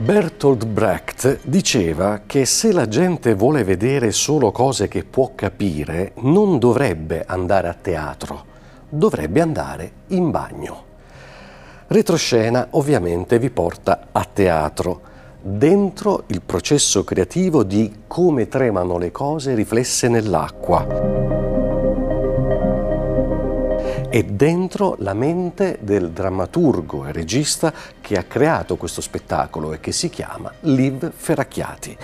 Bertolt Brecht diceva che se la gente vuole vedere solo cose che può capire, non dovrebbe andare a teatro, dovrebbe andare in bagno. Retroscena ovviamente vi porta a teatro, dentro il processo creativo di come tremano le cose riflesse nell'acqua. E dentro la mente del drammaturgo e regista che ha creato questo spettacolo e che si chiama Liv Ferracchiati.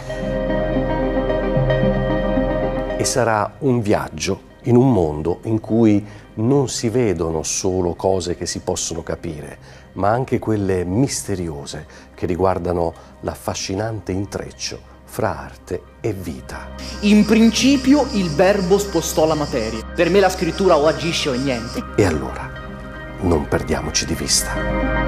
E sarà un viaggio in un mondo in cui non si vedono solo cose che si possono capire, ma anche quelle misteriose che riguardano l'affascinante intreccio fra arte e vita. In principio il verbo spostò la materia. Per me la scrittura o agisce o è niente. E allora, non perdiamoci di vista.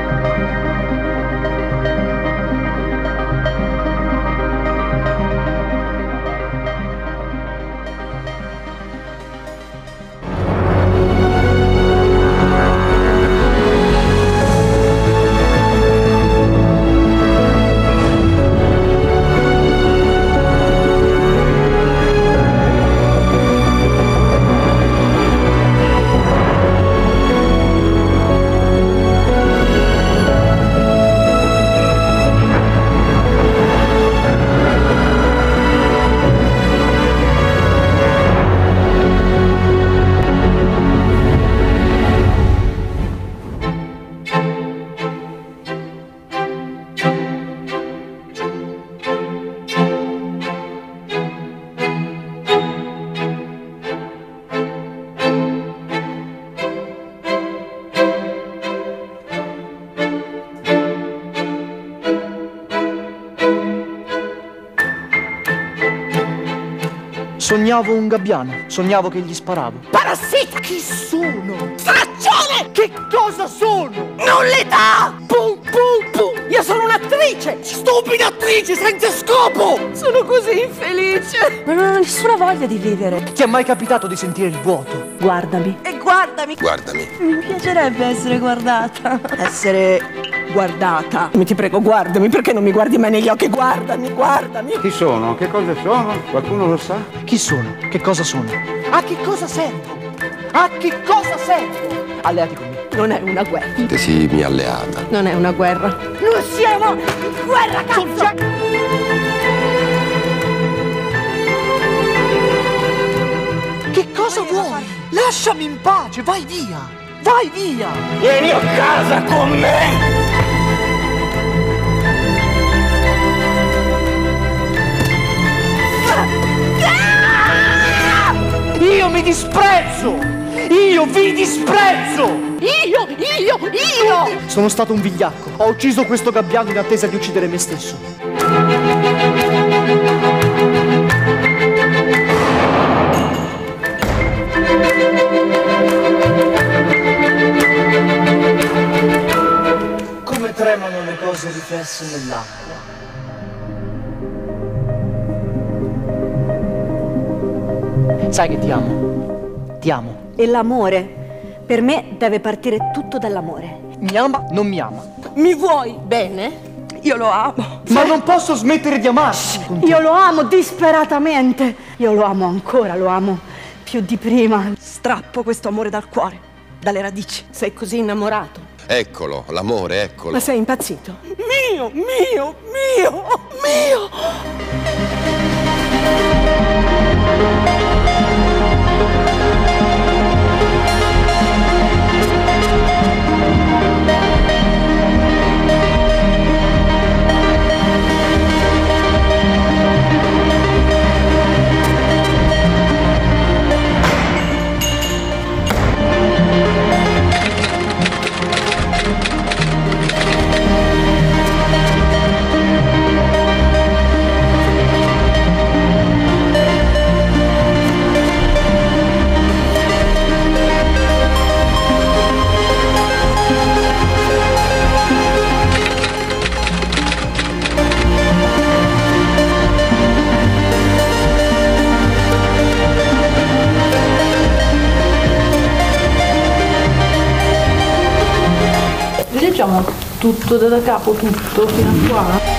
Sognavo un gabbiano, sognavo che gli sparavo. Parassita! Chi sono? Straccione! Che cosa sono? Nullità! Pum pum pum! Io sono un'attrice! Stupida attrice senza scopo! Sono così infelice! Ma non ho nessuna voglia di vivere. Ti è mai capitato di sentire il vuoto? Guardami. E guardami! Guardami. Mi piacerebbe essere guardata. Essere guardata. Ti prego, guardami, perché non mi guardi mai negli occhi? Guardami, guardami! Chi sono? Che cosa sono? Qualcuno lo sa? Chi sono? Che cosa sono? A che cosa servo? A che cosa servo? Alleati con me. Non è una guerra. Che sii mia alleata. Non è una guerra. Non siamo in guerra, cazzo! Che cosa vuoi? Lasciami in pace, vai via! Vai via! Vieni a casa con me! Io mi disprezzo! Io vi disprezzo! Io! Sono stato un vigliacco. Ho ucciso questo gabbiano in attesa di uccidere me stesso. Come tremano le cose riflesse nell'acqua. Sai che ti amo. Ti amo. E l'amore, per me, deve partire tutto dall'amore. Mi ama, non mi ama. Mi vuoi bene? Io lo amo. Ma non posso smettere di amarti. Io lo amo disperatamente. Io lo amo ancora, lo amo più di prima. Strappo questo amore dal cuore, dalle radici. Sei così innamorato. Eccolo, l'amore, eccolo. Ma sei impazzito? Mio, mio, mio, mio! Facciamo tutto da capo, tutto fino a qua.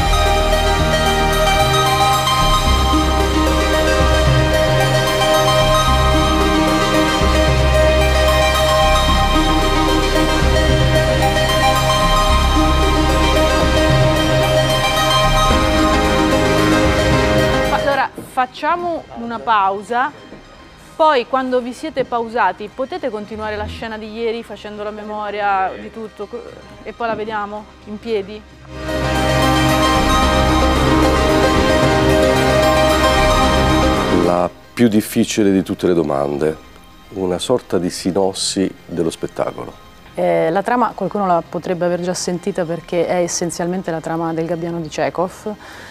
Allora, facciamo una pausa, poi quando vi siete pausati potete continuare la scena di ieri facendo la memoria di tutto e poi la vediamo in piedi? La più difficile di tutte le domande, una sorta di sinossi dello spettacolo. La trama qualcuno la potrebbe aver già sentita perché è essenzialmente la trama del Gabbiano di Chekhov,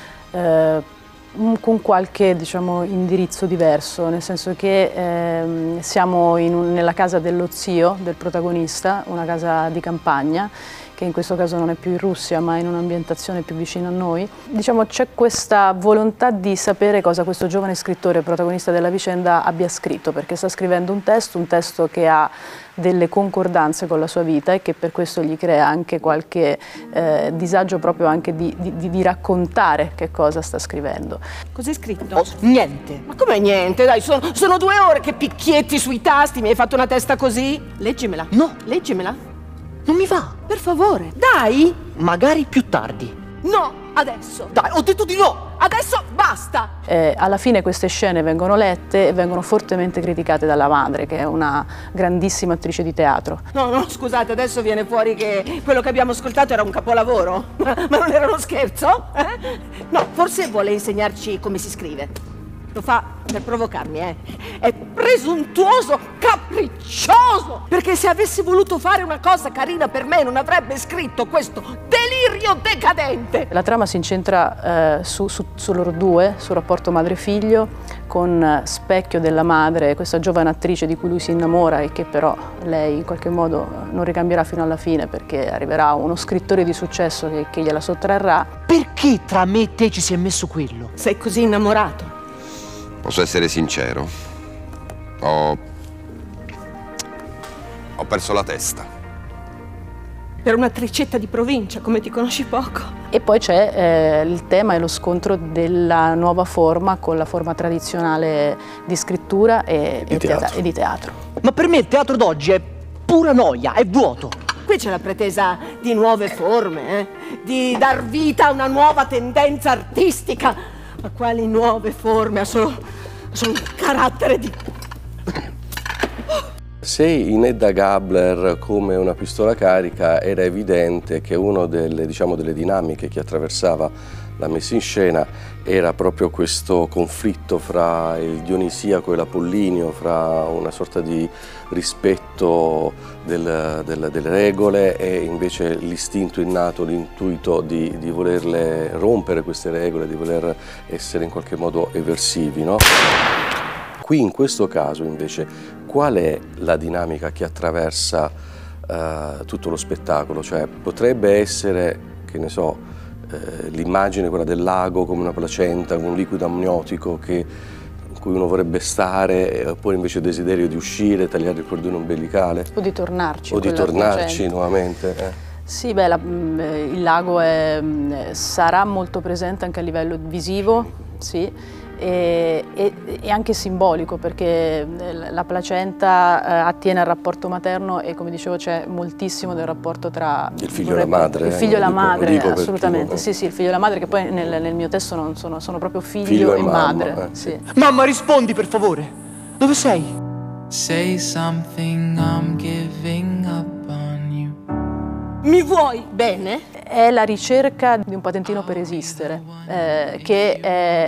con qualche, diciamo, indirizzo diverso, nel senso che siamo nella casa dello zio del protagonista, una casa di campagna, che in questo caso non è più in Russia ma in un'ambientazione più vicina a noi. Diciamo, c'è questa volontà di sapere cosa questo giovane scrittore, protagonista della vicenda, abbia scritto, perché sta scrivendo un testo che ha delle concordanze con la sua vita e che per questo gli crea anche qualche disagio proprio anche di raccontare che cosa sta scrivendo. Cos'hai scritto? Niente. Ma come niente? Dai, sono 2 ore che picchietti sui tasti, mi hai fatto una testa così? Leggimela. No. Leggimela. Non mi va. Per favore. Dai. Magari più tardi. No, adesso. Dai, ho detto di no. Adesso basta. Alla fine queste scene vengono lette e vengono fortemente criticate dalla madre, che è una grandissima attrice di teatro. No, scusate, adesso viene fuori che quello che abbiamo ascoltato era un capolavoro. Ma non era uno scherzo? No, forse vuole insegnarci come si scrive. Lo fa per provocarmi, È presuntuoso, capriccioso! Perché se avessi voluto fare una cosa carina per me non avrebbe scritto questo delirio decadente! La trama si incentra su loro due, sul rapporto madre-figlio, con Specchio della madre, questa giovane attrice di cui lui si innamora e che però lei in qualche modo non ricambierà fino alla fine, perché arriverà uno scrittore di successo che gliela sottrarrà. Perché tra me e te ci si è messo quello? Sei così innamorato? Posso essere sincero? Ho perso la testa. Per un'attricetta di provincia, come ti conosci poco. E poi c'è il tema e lo scontro della nuova forma con la forma tradizionale di scrittura e di teatro. Ma per me il teatro d'oggi è pura noia, è vuoto. Qui c'è la pretesa di nuove forme, di dar vita a una nuova tendenza artistica. Ma quali nuove forme? Ha solo un carattere di... Se in Hedda Gabler come una pistola carica era evidente che una delle dinamiche che attraversava la messa in scena era proprio questo conflitto fra il dionisiaco e l'apollinio, fra una sorta di rispetto delle regole e invece l'istinto innato, l'intuito di volerle rompere queste regole, di voler essere in qualche modo eversivi, no? Qui in questo caso invece qual è la dinamica che attraversa tutto lo spettacolo? Cioè potrebbe essere, che ne so, l'immagine quella del lago come una placenta, con un liquido amniotico in cui uno vorrebbe stare, oppure invece il desiderio di uscire, tagliare il cordone ombelicale. O di tornarci. O di tornarci nuovamente. Sì, beh, il lago sarà molto presente anche a livello visivo, sì. E anche simbolico, perché la placenta attiene al rapporto materno e, come dicevo, c'è moltissimo del rapporto tra il figlio e la madre. Il figlio e la madre, assolutamente. Sì, il figlio e la madre, che poi nel mio testo non sono proprio figlio e madre. Sì. Mamma, rispondi per favore. Dove sei? Say something, I'm giving up on you. Mi vuoi bene? È la ricerca di un patentino per esistere, che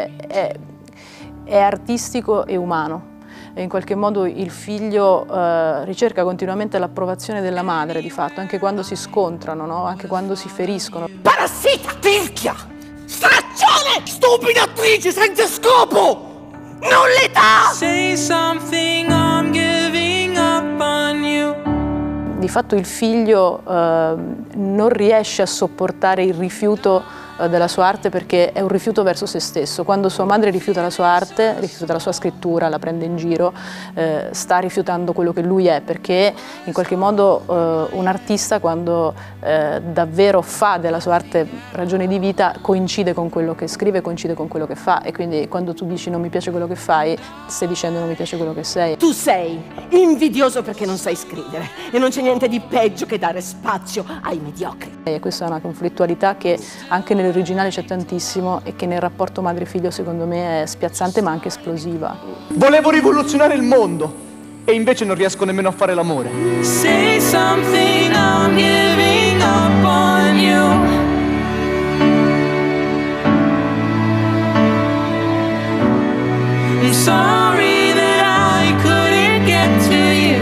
è artistico e umano. E in qualche modo il figlio ricerca continuamente l'approvazione della madre, di fatto, anche quando si scontrano, no? Anche quando si feriscono. Parassita! Tirchia! Straccione! Stupida attrice senza scopo! Non l'età! Say something, I'm giving up on you. Di fatto il figlio non riesce a sopportare il rifiuto della sua arte perché è un rifiuto verso se stesso. Quando sua madre rifiuta la sua arte, rifiuta la sua scrittura, la prende in giro, sta rifiutando quello che lui è, perché in qualche modo un artista quando davvero fa della sua arte ragione di vita coincide con quello che scrive, coincide con quello che fa, e quindi quando tu dici non mi piace quello che fai, stai dicendo non mi piace quello che sei. Tu sei invidioso perché non sai scrivere e non c'è niente di peggio che dare spazio ai mediocri. E questa è una conflittualità che anche nell'originale c'è tantissimo e che nel rapporto madre-figlio secondo me è spiazzante ma anche esplosiva. Volevo rivoluzionare il mondo e invece non riesco nemmeno a fare l'amore. Say something, I'm giving up on you. I'm sorry that I couldn't get to you.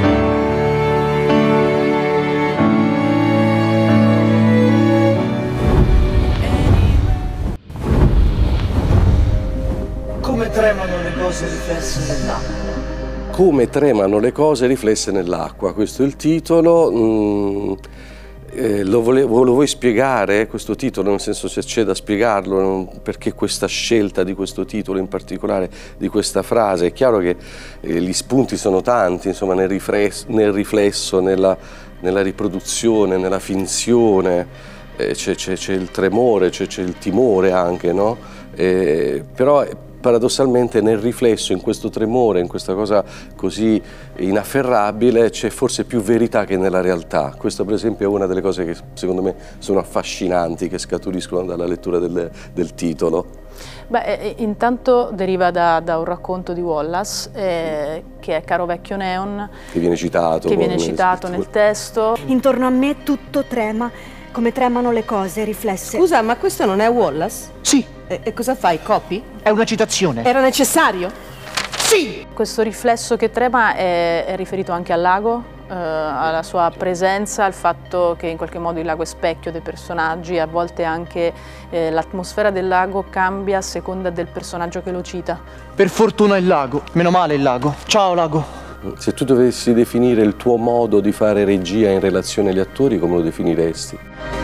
Come tremano le cose riflesse nell'acqua. Come tremano le cose riflesse nell'acqua, questo è il titolo. Lo vuoi spiegare questo titolo, nel senso se c'è da spiegarlo, perché questa scelta di questo titolo in particolare, di questa frase? È chiaro che gli spunti sono tanti, insomma, nel riflesso, nella riproduzione, nella finzione, c'è il tremore, c'è il timore anche, no? Però paradossalmente nel riflesso, in questo tremore, in questa cosa così inafferrabile, c'è forse più verità che nella realtà. Questa per esempio è una delle cose che secondo me sono affascinanti, che scaturiscono dalla lettura del titolo. Beh, intanto deriva da un racconto di Wallace, che è Caro vecchio neon, che viene citato nel testo. Intorno a me tutto trema, come tremano le cose riflesse. Scusa, ma questo non è Wallace? Sì. E cosa fai, copy? È una citazione. Era necessario? Sì! Questo riflesso che trema è riferito anche al lago, alla sua presenza, al fatto che in qualche modo il lago è specchio dei personaggi, a volte anche l'atmosfera del lago cambia a seconda del personaggio che lo cita. Per fortuna il lago, meno male il lago. Ciao lago. Se tu dovessi definire il tuo modo di fare regia in relazione agli attori, come lo definiresti?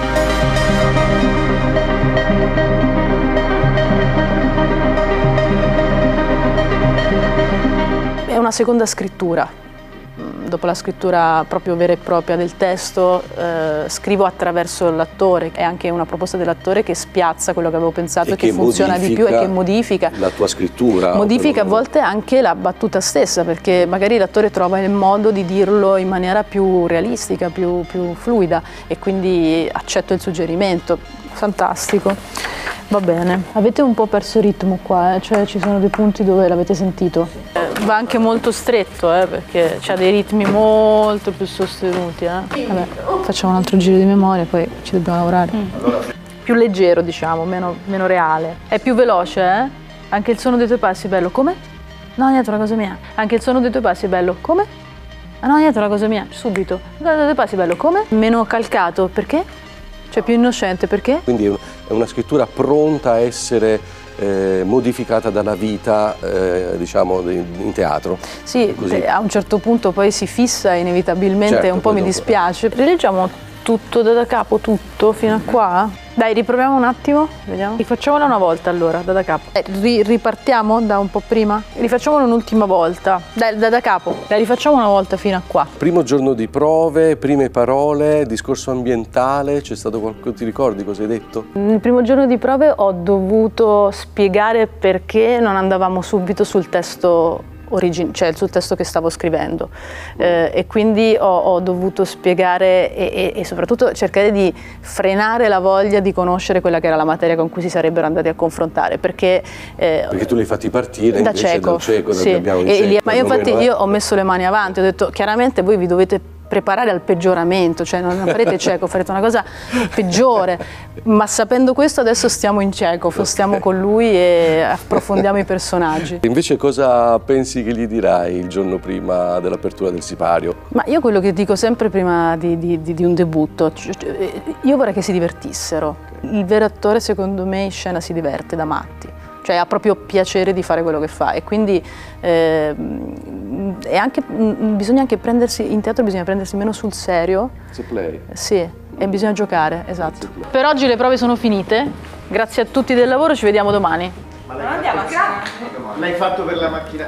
È una seconda scrittura. Dopo la scrittura proprio vera e propria del testo, scrivo attraverso l'attore. È anche una proposta dell'attore che spiazza quello che avevo pensato e che funziona di più e che modifica. La tua scrittura. Modifica a volte anche la battuta stessa, perché magari l'attore trova il modo di dirlo in maniera più realistica, più fluida, e quindi accetto il suggerimento. Fantastico. Va bene. Avete un po' perso ritmo qua, cioè ci sono dei punti dove l'avete sentito. Va anche molto stretto, perché c'ha dei ritmi molto più sostenuti. Vabbè, facciamo un altro giro di memoria, poi ci dobbiamo lavorare. Più leggero, diciamo, meno reale. È più veloce, Anche il suono dei tuoi passi è bello. Come? No, niente, è una cosa mia. Anche il suono dei tuoi passi è bello. Come? Ah, no, niente, è una cosa mia. Subito. Il suono dei tuoi passi è bello. Come? Meno calcato, perché? Cioè più innocente, perché? Quindi è una scrittura pronta a essere modificata dalla vita, diciamo, in teatro. Sì, a un certo punto poi si fissa inevitabilmente, certo, un po' mi dispiace. Rileggiamo tutto da capo, tutto, fino a qua? Dai, riproviamo un attimo, vediamo. Rifacciamola una volta allora, da capo. Ripartiamo da un po' prima? Rifacciamolo un'ultima volta, da capo. Dai, rifacciamo una volta fino a qua. Primo giorno di prove, prime parole, discorso ambientale, c'è stato qualcosa, ti ricordi cosa hai detto? Nel primo giorno di prove ho dovuto spiegare perché non andavamo subito sul testo cioè sul testo che stavo scrivendo, e quindi ho dovuto spiegare e soprattutto cercare di frenare la voglia di conoscere quella che era la materia con cui si sarebbero andati a confrontare, perché tu li hai fatti partire da invece cieco, dal cieco, sì. Ma io infatti io ho messo le mani avanti, ho detto chiaramente voi vi dovete preparare al peggioramento, cioè non farete cieco, farete una cosa peggiore, ma sapendo questo adesso stiamo in cieco, stiamo con lui e approfondiamo i personaggi. Invece cosa pensi che gli dirai il giorno prima dell'apertura del sipario? Ma io quello che dico sempre prima di un debutto, io vorrei che si divertissero. Il vero attore secondo me in scena si diverte da matti. Cioè ha proprio piacere di fare quello che fa e quindi in teatro bisogna prendersi meno sul serio. Sì, E bisogna giocare, esatto. Per oggi le prove sono finite, grazie a tutti del lavoro, ci vediamo domani. Ma non andiamo a casa? L'hai fatto per la macchina?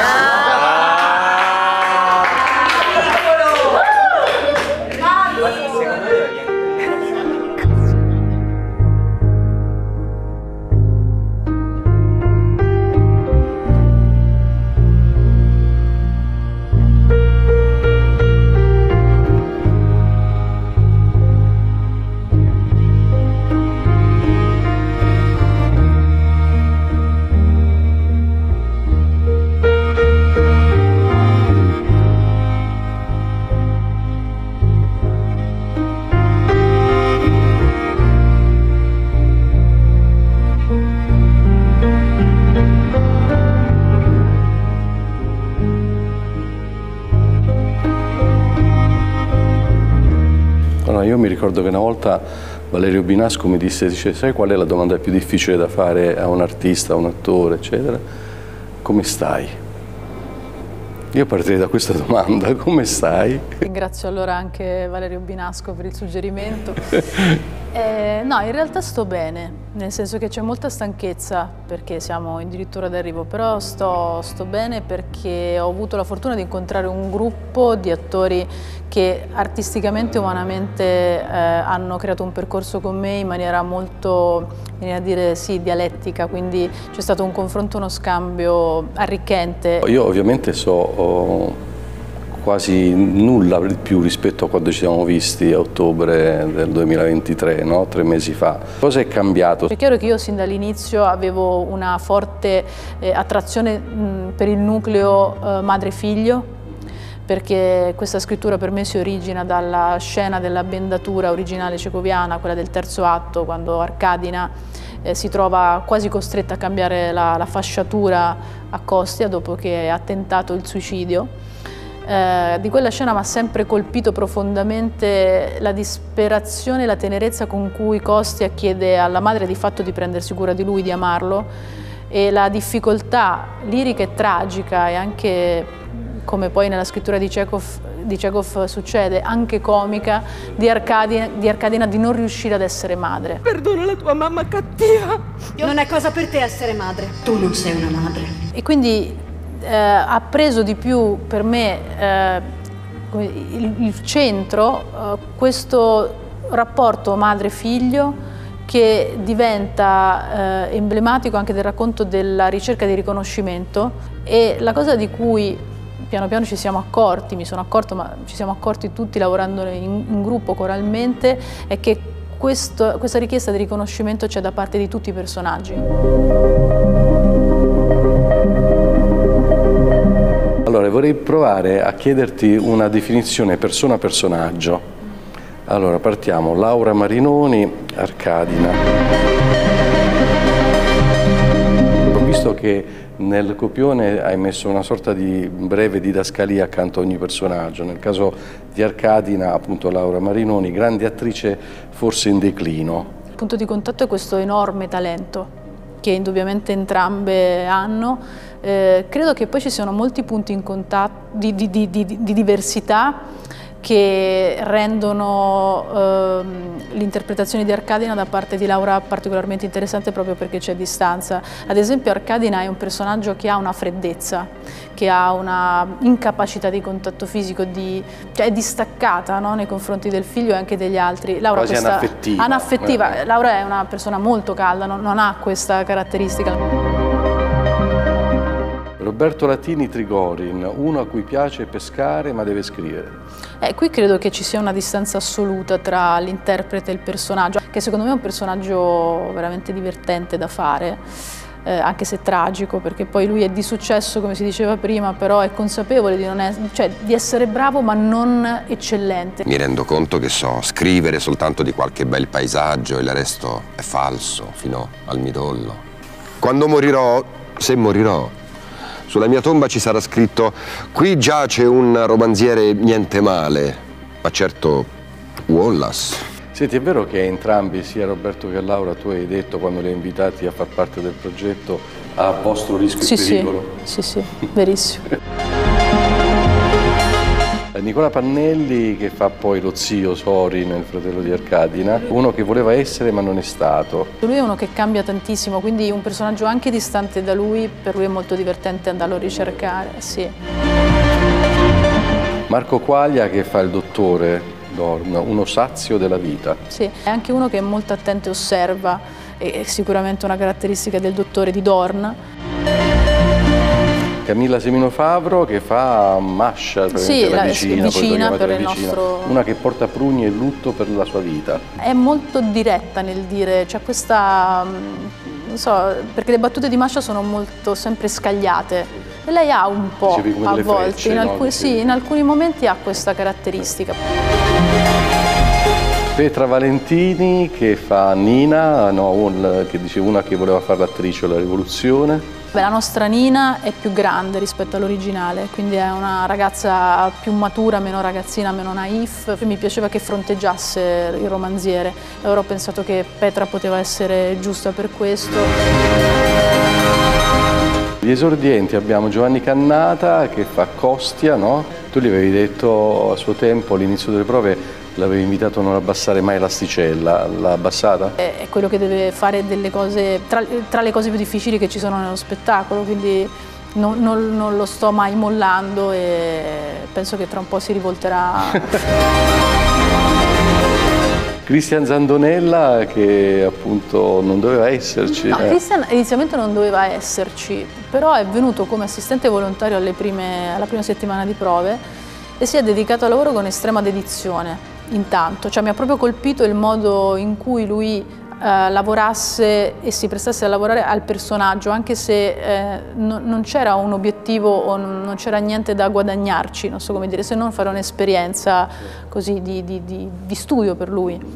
Io mi ricordo che una volta Valerio Binasco mi disse, sai qual è la domanda più difficile da fare a un artista, a un attore, eccetera? Come stai? Io partirei da questa domanda, come stai? Ringrazio allora anche Valerio Binasco per il suggerimento. No, in realtà sto bene, nel senso che c'è molta stanchezza perché siamo addirittura d'arrivo, però sto bene perché ho avuto la fortuna di incontrare un gruppo di attori che artisticamente e umanamente hanno creato un percorso con me in maniera molto, viene a dire, sì, dialettica, quindi c'è stato un confronto, uno scambio arricchente. Io ovviamente so quasi nulla più rispetto a quando ci siamo visti a ottobre del 2023, no? 3 mesi fa. Cosa è cambiato? È chiaro che io sin dall'inizio avevo una forte attrazione per il nucleo madre-figlio, perché questa scrittura per me si origina dalla scena della bendatura originale cecoviana, quella del terzo atto, quando Arkadina si trova quasi costretta a cambiare la fasciatura a Kostia dopo che ha tentato il suicidio. Di quella scena mi ha sempre colpito profondamente la disperazione e la tenerezza con cui Kostia chiede alla madre di fatto di prendersi cura di lui, di amarlo, e la difficoltà lirica e tragica e anche, come poi nella scrittura di Chekhov succede, anche comica, di Arkadina di non riuscire ad essere madre. Perdona la tua mamma cattiva. Non è cosa per te essere madre. Tu non sei una madre. E quindi ha preso di più per me il centro questo rapporto madre-figlio che diventa emblematico anche del racconto della ricerca di riconoscimento. E la cosa di cui piano piano ci siamo accorti, mi sono accorto, ma ci siamo accorti tutti lavorando in gruppo coralmente, è che questa richiesta di riconoscimento c'è da parte di tutti i personaggi. Allora, vorrei provare a chiederti una definizione persona-personaggio. Allora, partiamo. Laura Marinoni, Arkadina. Ho visto che nel copione hai messo una sorta di breve didascalia accanto a ogni personaggio. Nel caso di Arkadina, appunto Laura Marinoni, grande attrice forse in declino. Il punto di contatto è questo enorme talento che indubbiamente entrambe hanno. Credo che poi ci siano molti punti in contatto, di diversità che rendono l'interpretazione di Arkadina da parte di Laura particolarmente interessante proprio perché c'è distanza. Ad esempio Arkadina è un personaggio che ha una freddezza, che ha una incapacità di contatto fisico, cioè è distaccata, no? Nei confronti del figlio e anche degli altri. Laura quasi anaffettiva. Anaffettiva. Laura è una persona molto calda, non ha questa caratteristica. Roberto Latini, Trigorin, uno a cui piace pescare ma deve scrivere. Qui credo che ci sia una distanza assoluta tra l'interprete e il personaggio, che secondo me è un personaggio veramente divertente da fare, anche se tragico, perché poi lui è di successo, come si diceva prima, però è consapevole di essere bravo ma non eccellente. Mi rendo conto che so scrivere soltanto di qualche bel paesaggio e il resto è falso, fino al midollo. Quando morirò, se morirò, sulla mia tomba ci sarà scritto: qui giace un romanziere niente male, ma certo Wallace. Senti, è vero che entrambi, sia Roberto che Laura, tu hai detto quando li hai invitati a far parte del progetto, a vostro rischio e pericolo? Sì, verissimo. Nicola Pannelli, che fa poi lo zio Sori nel Fratello di Arcadina, uno che voleva essere ma non è stato. Lui è uno che cambia tantissimo, quindi un personaggio anche distante da lui, per lui è molto divertente andarlo a ricercare, sì. Marco Quaglia, che fa il dottore Dorn, uno sazio della vita. Sì, è anche uno che è molto attento e osserva, è sicuramente una caratteristica del dottore di Dorn. Camilla Semino Favro, che fa Mascia, sì, la vicina per il nostro... Una che porta prugni e lutto per la sua vita. È molto diretta nel dire, c'è questa, non so, perché le battute di Mascia sono molto sempre scagliate e lei ha un po' a volte, frecce, sì, in alcuni momenti ha questa caratteristica. Petra Valentini, che fa Nina, che dice una che voleva fare l'attrice alla Rivoluzione. Beh, la nostra Nina è più grande rispetto all'originale, quindi è una ragazza più matura, meno ragazzina, meno naif. Mi piaceva che fronteggiasse il romanziere, allora ho pensato che Petra poteva essere giusta per questo. Gli esordienti abbiamo Giovanni Cannata, che fa Costia, no? Tu gli avevi detto a suo tempo, all'inizio delle prove, l'avevi invitato a non abbassare mai l'asticella, l'ha abbassata? È quello che deve fare delle cose, tra le cose più difficili che ci sono nello spettacolo, quindi non lo sto mai mollando e penso che tra un po' si rivolterà. Cristian Zandonella, che appunto non doveva esserci. No, Cristian inizialmente non doveva esserci, però è venuto come assistente volontario alla prima settimana di prove e si è dedicato al lavoro con estrema dedizione. Intanto, cioè mi ha proprio colpito il modo in cui lui lavorasse e si prestasse a lavorare al personaggio, anche se non c'era un obiettivo o non c'era niente da guadagnarci, non so come dire, se non fare un'esperienza così di studio per lui.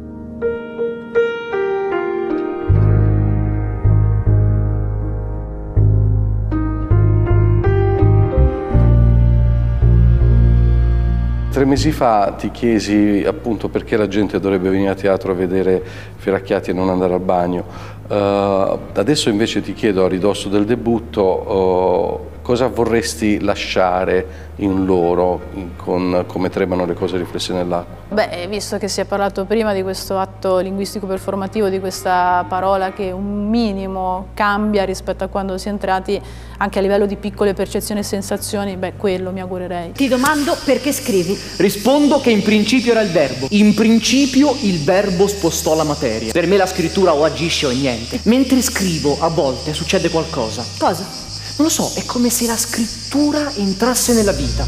Tre mesi fa ti chiesi appunto perché la gente dovrebbe venire a teatro a vedere Ferracchiati e non andare al bagno. Adesso invece ti chiedo, a ridosso del debutto, cosa vorresti lasciare in loro, con come tremano le cose riflesse nell'acqua? Beh, visto che si è parlato prima di questo atto linguistico performativo, di questa parola che un minimo cambia rispetto a quando si è entrati, anche a livello di piccole percezioni e sensazioni, beh, quello mi augurerei. Ti domando perché scrivi. Rispondo che in principio era il verbo. In principio il verbo spostò la materia. Per me la scrittura o agisce o è niente. Mentre scrivo, a volte succede qualcosa. Cosa? Non lo so, è come se la scrittura entrasse nella vita.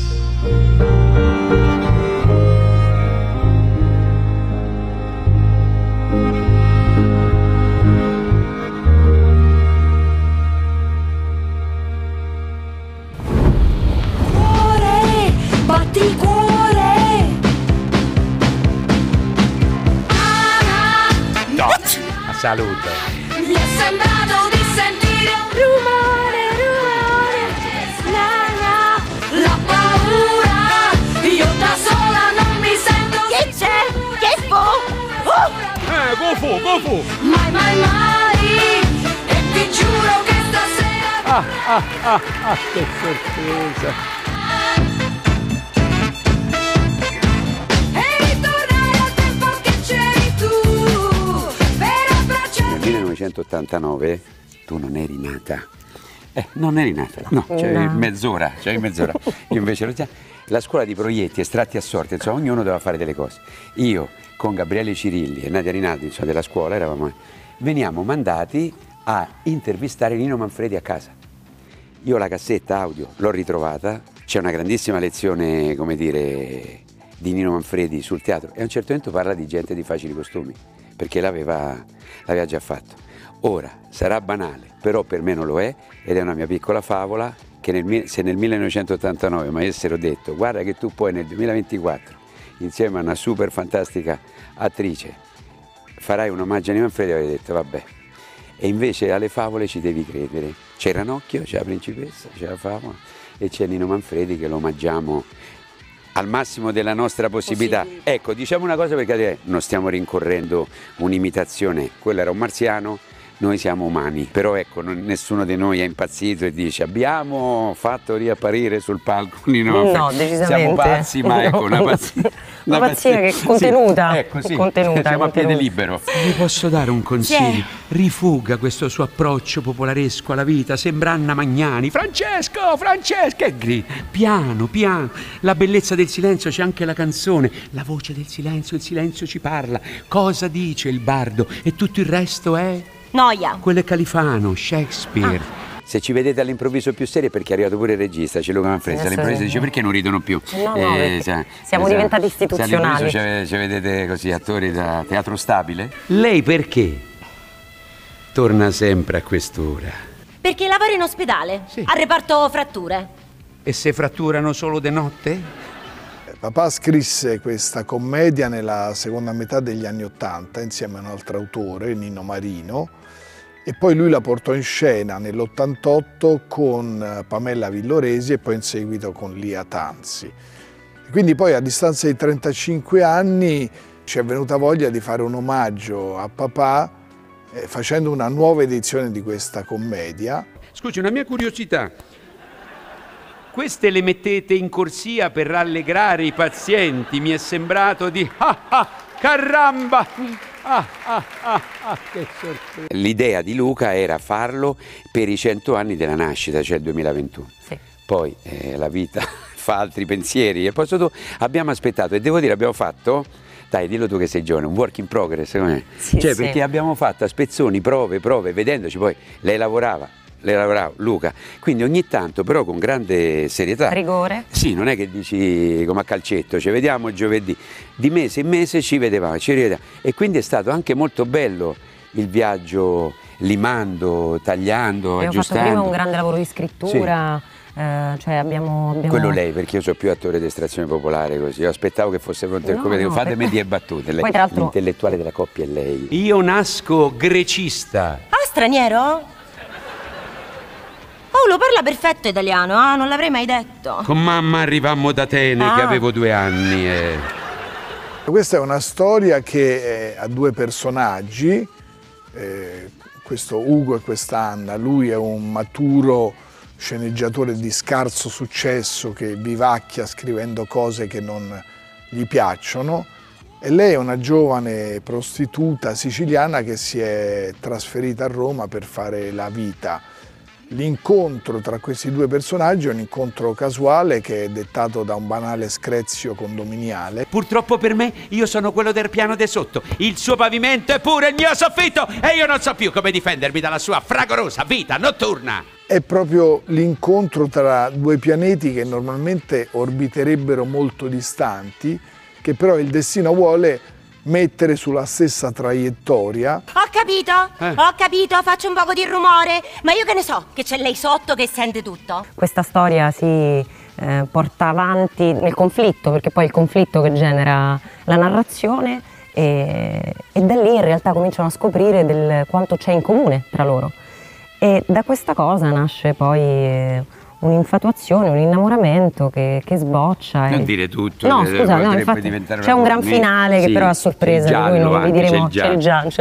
Cuore, batti cuore. Dot, a salute. Mi è sembrato di sentire un rumore, la paura, io da sola non mi sento. Che c'è? Che fu? Go fu. Mai, e ti giuro che stasera. Che sorpresa. E ritornare al tempo che c'eri tu, per abbracciarmi. Nel 1989 tu non eri nata. Non eri nata, no, c'avevi mezz'ora, io invece ero già. La scuola di proietti, estratti a sorte, insomma, ognuno doveva fare delle cose. Io con Gabriele Cirilli e Nadia Rinaldi, insomma, della scuola, veniamo mandati a intervistare Nino Manfredi a casa. Io la cassetta audio l'ho ritrovata, c'è una grandissima lezione, come dire, di Nino Manfredi sul teatro e a un certo punto parla di Gente di facili costumi, perché l'aveva già fatto. Ora, sarà banale, però per me non lo è, ed è una mia piccola favola, che se nel 1989 mi avessero detto guarda che tu poi nel 2024, insieme a una super fantastica attrice, farai un omaggio a Nino Manfredi, avrei detto vabbè. E invece alle favole ci devi credere. C'è Ranocchio, c'è la principessa, c'è la favola e c'è Nino Manfredi che lo omaggiamo al massimo della nostra possibilità. Ecco, diciamo una cosa perché non stiamo rincorrendo un'imitazione, quello era un marziano, noi siamo umani, però ecco, nessuno di noi è impazzito e dice abbiamo fatto riapparire sul palco Nino. No, decisamente. Siamo pazzi, ma ecco, una pazzia. Una pazzia che è contenuta. Sì, ecco, sì. Contenuta, siamo a piede contenuta. libero. Vi posso dare un consiglio? Sì. Rifuga questo suo approccio popolaresco alla vita, sembra Anna Magnani. Francesco, che grida. Piano, piano. La bellezza del silenzio, c'è anche la canzone. La voce del silenzio, il silenzio ci parla. Cosa dice il bardo? E tutto il resto è... Noia. Quello è Califano, Shakespeare. Se ci vedete all'improvviso più serie, perché è arrivato pure il regista, c'è Luca Manfredi, all'improvviso dice perché non ridono più? No, siamo diventati istituzionali. Se ci vedete così attori da teatro stabile. Lei perché torna sempre a quest'ora? Perché lavoro in ospedale, al reparto fratture. E se fratturano solo de notte? Papà scrisse questa commedia nella seconda metà degli anni '80 insieme a un altro autore, Nino Marino, e poi lui la portò in scena nell'88 con Pamela Villoresi e poi in seguito con Lia Tanzi. E quindi poi a distanza di 35 anni ci è venuta voglia di fare un omaggio a papà facendo una nuova edizione di questa commedia. Scusi, una mia curiosità. Queste le mettete in corsia per rallegrare i pazienti? Mi è sembrato di... caramba! Che sorpresa! L'idea di Luca era farlo per i 100 anni della nascita, cioè il 2021. Sì. Poi la vita fa altri pensieri e poi abbiamo aspettato e devo dire abbiamo fatto... Dai, dillo tu che sei giovane, un work in progress, com'è? Sì, cioè, perché abbiamo fatto a spezzoni, prove, vedendoci, poi lei lavorava, Luca, quindi ogni tanto però con grande serietà. Rigore. Sì, non è che dici come a calcetto, ci vediamo giovedì, di mese in mese ci vedevamo, ci rivedevamo e quindi è stato anche molto bello il viaggio limando, tagliando, abbiamo aggiustando. Abbiamo fatto prima un grande lavoro di scrittura. Sì. Cioè abbiamo... Quello lei, perché io sono più attore di estrazione popolare così, io aspettavo che fosse pronto il comedico, fatemi 10 battute, lei, l'intellettuale della coppia è lei. Io nasco grecista. Ah, straniero? Oh, lo parla perfetto italiano, non l'avrei mai detto. Con mamma arrivammo da Atene che avevo 2 anni Questa è una storia che ha 2 personaggi, questo Ugo e questa Anna. Lui è un maturo sceneggiatore di scarso successo che vivacchia scrivendo cose che non gli piacciono e lei è una giovane prostituta siciliana che si è trasferita a Roma per fare la vita. L'incontro tra questi 2 personaggi è un incontro casuale che è dettato da un banale screzio condominiale. Purtroppo per me, io sono quello del piano di sotto, il suo pavimento è pure il mio soffitto e io non so più come difendermi dalla sua fragorosa vita notturna. È proprio l'incontro tra 2 pianeti che normalmente orbiterebbero molto distanti, che però il destino vuole mettere sulla stessa traiettoria. Ho capito, faccio un poco di rumore, ma io che ne so, che c'è lei sotto che sente tutto. Questa storia si porta avanti nel conflitto, perché poi è il conflitto che genera la narrazione e da lì in realtà cominciano a scoprire quanto c'è in comune tra loro. E da questa cosa nasce poi un'infatuazione, un innamoramento che sboccia. Non dire tutto. No, scusa, no, infatti c'è un gran finale che però a sorpresa di cui non vi diremo. C'è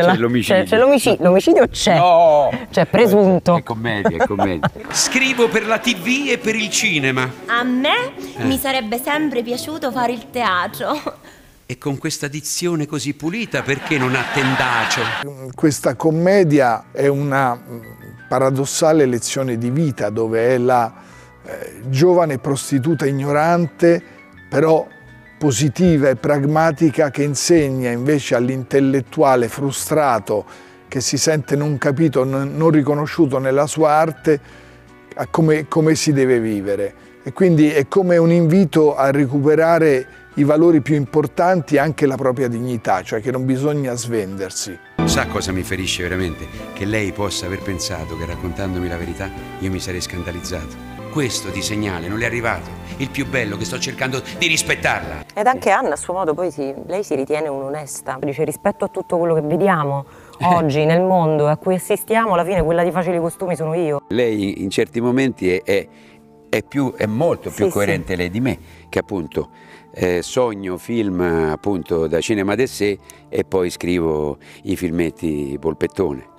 l'omicidio c'è. No! C'è presunto. È commedia, è commedia. Scrivo per la TV e per il cinema. A me mi sarebbe sempre piaciuto fare il teatro. E con questa dizione così pulita, perché non ha tendacio? Questa commedia è una paradossale lezione di vita, dove è la giovane prostituta ignorante, però positiva e pragmatica, che insegna invece all'intellettuale frustrato, che si sente non capito, non riconosciuto nella sua arte, a come si deve vivere. E quindi è come un invito a recuperare i valori più importanti e anche la propria dignità, cioè che non bisogna svendersi. Sa cosa mi ferisce veramente? Che lei possa aver pensato che raccontandomi la verità io mi sarei scandalizzato. Questo di segnale non le è arrivato, il più bello, che sto cercando di rispettarla. Ed anche Anna a suo modo poi lei si ritiene un'onesta, dice rispetto a tutto quello che vediamo oggi nel mondo a cui assistiamo, alla fine quella di facili costumi sono io. Lei in certi momenti è molto più coerente lei di me, che appunto sogno film appunto da cinema d'essè e poi scrivo i filmetti polpettone.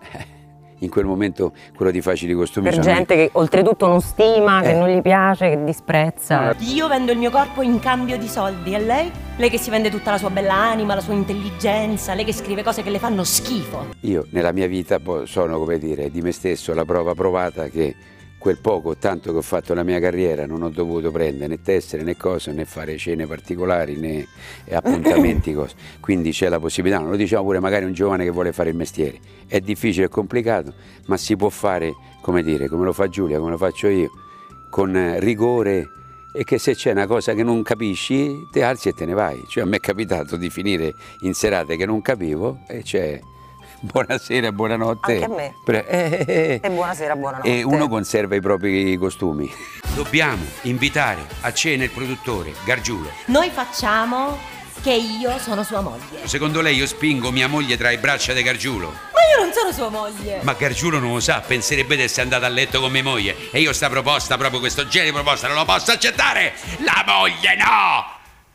in quel momento quello di Facili Costumi per gente che oltretutto non stima, che non gli piace, che disprezza. Io vendo il mio corpo in cambio di soldi, e lei? Lei che si vende tutta la sua bella anima, la sua intelligenza, lei che scrive cose che le fanno schifo. Io nella mia vita sono, come dire, di me stesso la prova provata che quel poco o tanto che ho fatto nella mia carriera non ho dovuto prendere né tessere né cose, né fare cene particolari né appuntamenti, cose. Quindi c'è la possibilità, non lo diciamo pure magari un giovane che vuole fare il mestiere, è difficile e complicato, ma si può fare, come dire, come lo fa Giulia, come lo faccio io, con rigore, e che se c'è una cosa che non capisci ti alzi e te ne vai. Cioè a me è capitato di finire in serate che non capivo e c'è buonasera, buonanotte. Anche a me. E buonasera, buonanotte. E uno conserva i propri costumi. Dobbiamo invitare a cena il produttore Gargiulo. Noi facciamo che io sono sua moglie. Secondo lei io spingo mia moglie tra le braccia di Gargiulo? Ma io non sono sua moglie. Ma Gargiulo non lo sa, penserebbe di essere andata a letto con mia moglie. E io sta proposta, proprio questo genere di proposta, non la posso accettare! La moglie no!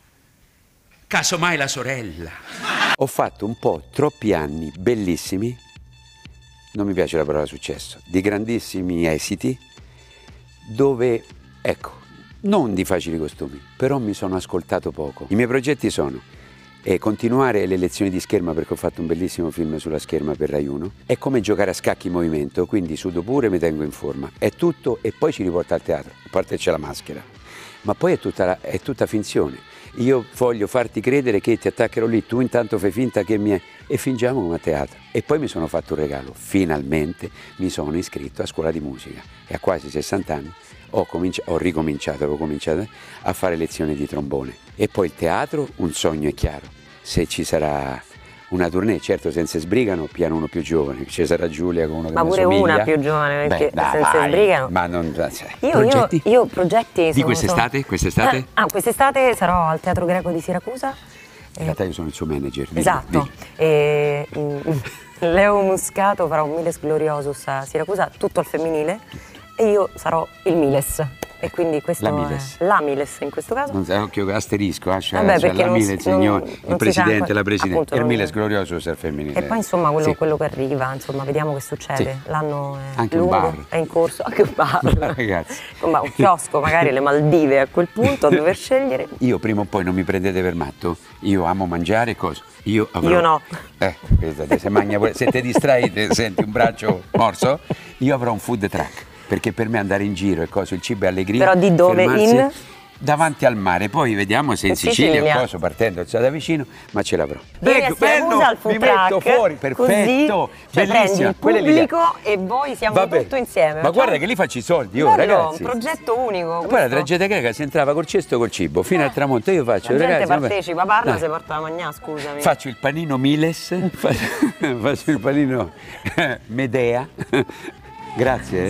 Casomai la sorella. Ho fatto un po' troppi anni bellissimi, non mi piace la parola successo, di grandissimi esiti, dove, ecco, non di Facili Costumi, però mi sono ascoltato poco. I miei progetti sono continuare le lezioni di scherma, perché ho fatto un bellissimo film sulla scherma per Rai 1, è come giocare a scacchi in movimento, quindi sudo pure, mi tengo in forma, è tutto, e poi ci riporta al teatro, a parte c'è la maschera, ma poi è tutta finzione. Io voglio farti credere che ti attaccherò lì, tu intanto fai finta che mi è... e fingiamo come a teatro. E poi mi sono fatto un regalo, finalmente mi sono iscritto a scuola di musica e a quasi 60 anni avevo cominciato a fare lezioni di trombone. E poi il teatro, un sogno è chiaro, se ci sarà una tournée, certo senza sbrigano, piano uno più giovane, ci sarà Giulia con uno che ma pure somiglia. Una più giovane, perché senza sbrigano. Ma non, io progetti di quest'estate? Quest'estate? Quest'estate sarò al Teatro Greco di Siracusa. In realtà io sono il suo manager. Esatto. Leo Muscato farà un Miles Gloriosus a Siracusa, tutto al femminile, e io sarò il Miles. E quindi questo la Miles in questo caso. Non sa occhio asterisco, cioè perché la Miles, il signor, il presidente, la presidente, il Miles non... Gloriosus al femminile. E poi insomma quello che arriva, insomma, vediamo che succede. Sì. L'anno è anche lungo, un bar. È in corso, anche un bar. Ragazzi. Insomma, un chiosco, magari le Maldive a quel punto a dover scegliere. Io prima o poi, non mi prendete per matto, io amo mangiare cose. Io no. Se ti distrai, senti un braccio morso, io avrò un food truck. Perché per me andare in giro e cose, il cibo è allegria. Però di dove? In? Davanti al mare, poi vediamo se in Sicilia o cosa, partendo da vicino, ma ce l'avrò. Bello, mi metto fuori, perfetto, così, bellissima. Prendi il pubblico e voi siamo tutto insieme. Ma guarda che lì faccio i soldi, ragazzi. Un progetto unico. Poi la tragedia greca si entrava col cesto col cibo, fino al tramonto io faccio, la ragazzi. Partecipa, parla, si porta la mangià, scusami. Faccio il panino Miles, faccio il panino Medea. Grazie.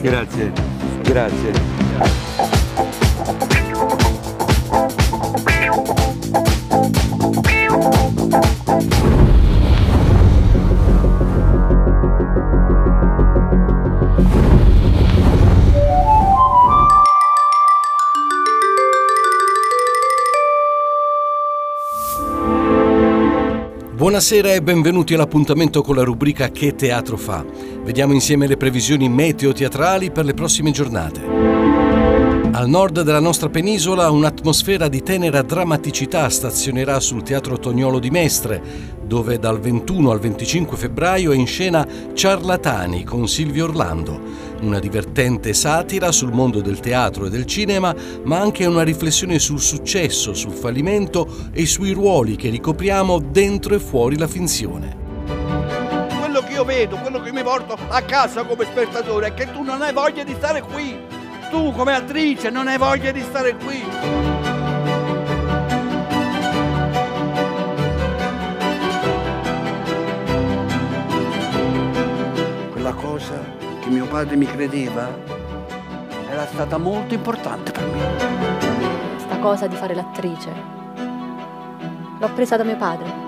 Buonasera e benvenuti all'appuntamento con la rubrica Che teatro fa? Vediamo insieme le previsioni meteo-teatrali per le prossime giornate. Al nord della nostra penisola un'atmosfera di tenera drammaticità stazionerà sul Teatro Toniolo di Mestre, dove dal 21 al 25 febbraio è in scena Ciarlatani con Silvio Orlando, una divertente satira sul mondo del teatro e del cinema, ma anche una riflessione sul successo, sul fallimento e sui ruoli che ricopriamo dentro e fuori la finzione. Quello che io vedo, quello che mi porto a casa come spettatore è che tu non hai voglia di stare qui. Tu come attrice non hai voglia di stare qui. Quella cosa che mio padre mi credeva era stata molto importante per me. Sta cosa di fare l'attrice l'ho presa da mio padre.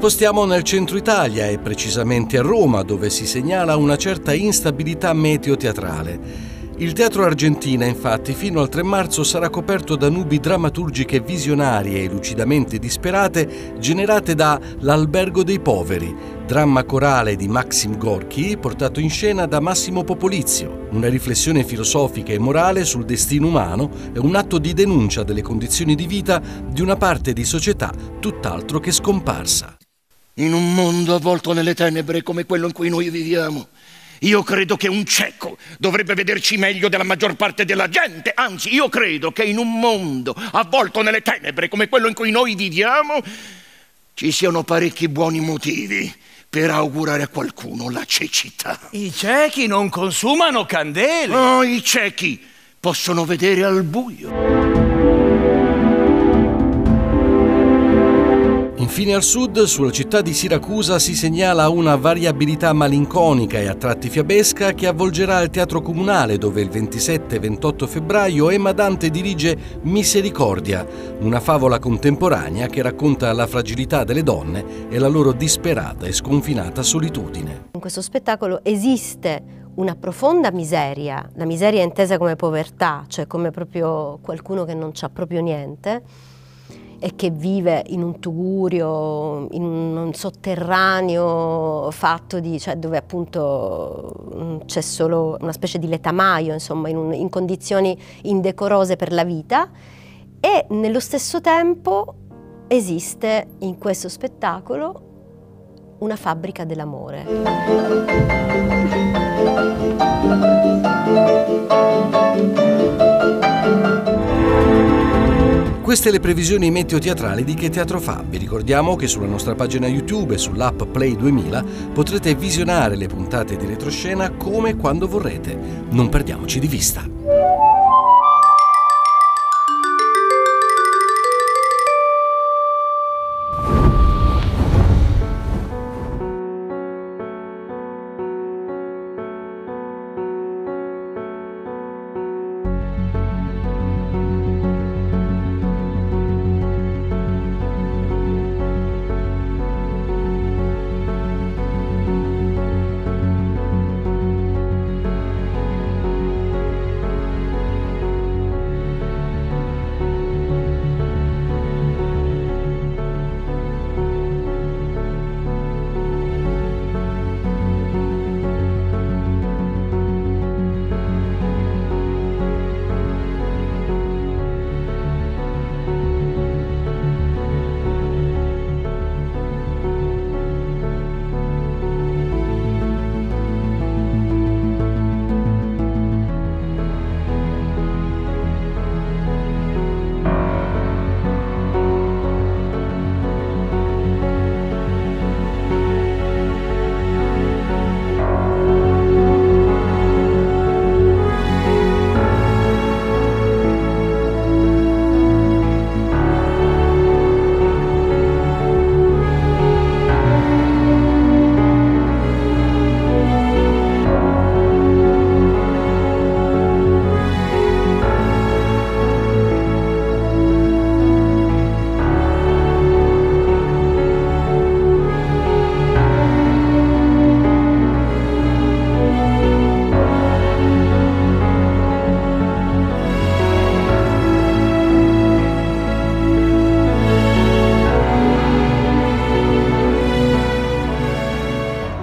spostiamo nel centro Italia e precisamente a Roma, dove si segnala una certa instabilità meteo-teatrale. Il Teatro Argentina, infatti, fino al 3 marzo sarà coperto da nubi drammaturgiche visionarie e lucidamente disperate generate da L'Albergo dei Poveri, dramma corale di Maxim Gorky portato in scena da Massimo Popolizio, una riflessione filosofica e morale sul destino umano e un atto di denuncia delle condizioni di vita di una parte di società tutt'altro che scomparsa. In un mondo avvolto nelle tenebre come quello in cui noi viviamo, io credo che un cieco dovrebbe vederci meglio della maggior parte della gente. Anzi, io credo che in un mondo avvolto nelle tenebre come quello in cui noi viviamo ci siano parecchi buoni motivi per augurare a qualcuno la cecità. I ciechi non consumano candele. Oh, i ciechi possono vedere al buio. Infine al sud, sulla città di Siracusa, si segnala una variabilità malinconica e a tratti fiabesca che avvolgerà il Teatro Comunale, dove il 27 e 28 febbraio Emma Dante dirige Misericordia, una favola contemporanea che racconta la fragilità delle donne e la loro disperata e sconfinata solitudine. In questo spettacolo esiste una profonda miseria, la miseria intesa come povertà, cioè come proprio qualcuno che non c'ha proprio niente e che vive in un tugurio, in un sotterraneo fatto di, cioè dove appunto c'è solo una specie di letamaio, insomma, in condizioni indecorose per la vita, e nello stesso tempo esiste in questo spettacolo una fabbrica dell'amore. Queste le previsioni meteo-teatrali di Che Teatro Fa. Vi ricordiamo che sulla nostra pagina YouTube e sull'app Play 2000 potrete visionare le puntate di retroscena come e quando vorrete. Non perdiamoci di vista.